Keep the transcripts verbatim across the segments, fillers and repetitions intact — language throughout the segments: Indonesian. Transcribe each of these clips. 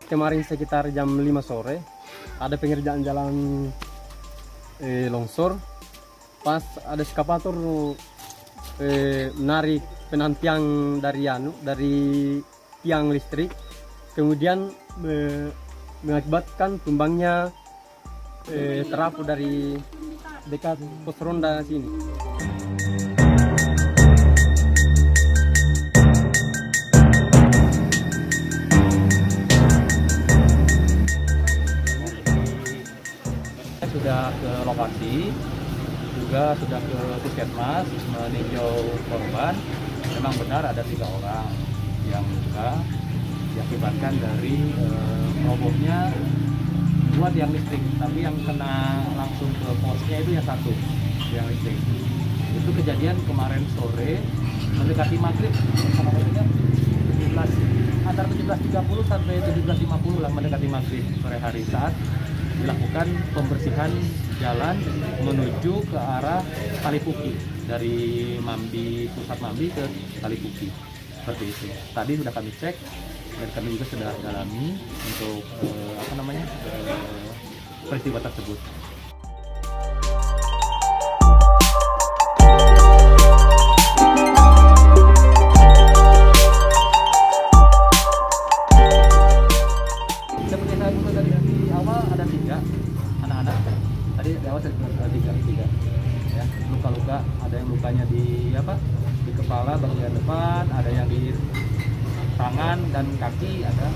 kemarin sekitar jam lima sore ada pengerjaan jalan eh, longsor. Pas ada eskavator eh, menarik penantiang dari anu dari tiang listrik, kemudian eh, mengakibatkan tumbangnya eh, trafo dari dekat pos ronda sini. Sudah ke lokasi, juga sudah ke puskesmas meninjau korban. Memang benar ada tiga orang yang luka diakibatkan dari eh, robohnya dua tiang listrik, tapi yang kena langsung ke posnya itu yang satu tiang listrik. Itu kejadian kemarin sore mendekati maghrib, tujuh belas antara tujuh belas tiga puluh sampai tujuh belas lima puluh lah, mendekati maghrib sore hari, saat dilakukan pembersihan jalan menuju ke arah Kalipuki, dari Mambi, pusat Mambi ke Kalipuki, seperti itu. Tadi sudah kami cek dan kami juga sudah dalami untuk eh, apa namanya eh, peristiwa tersebut. Seperti saya juga tadi di awal ada tiga anak-anak. Tadi di awal ada tiga, tiga ya, luka-luka. Ada yang lukanya di apa? Di kepala bagian depan, ada yang di tangan dan kaki ada.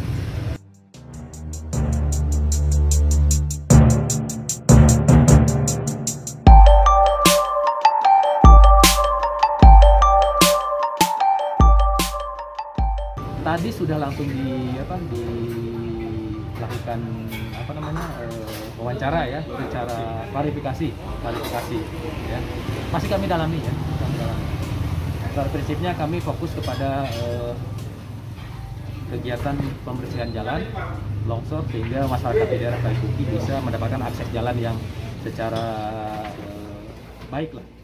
Tadi sudah langsung di apa dilakukan apa namanya eh, wawancara ya, secara klarifikasi, klarifikasi ya. Masih kami dalami ya, kami dalami. Pada prinsipnya kami fokus kepada eh, kegiatan pembersihan jalan longsor, sehingga masyarakat di daerah Kalipuki bisa mendapatkan akses jalan yang secara eh, baik lah.